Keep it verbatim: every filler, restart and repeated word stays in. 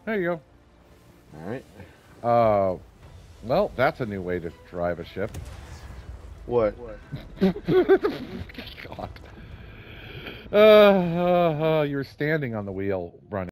There you go. All right. Uh, well, that's a new way to drive a ship. What? God. Uh, uh, uh, you're standing on the wheel running.